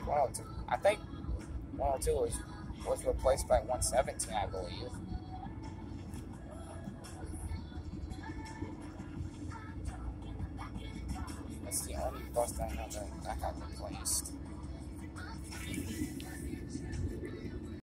102. I think 102 was replaced by 117, I believe. That's the only bus that got replaced.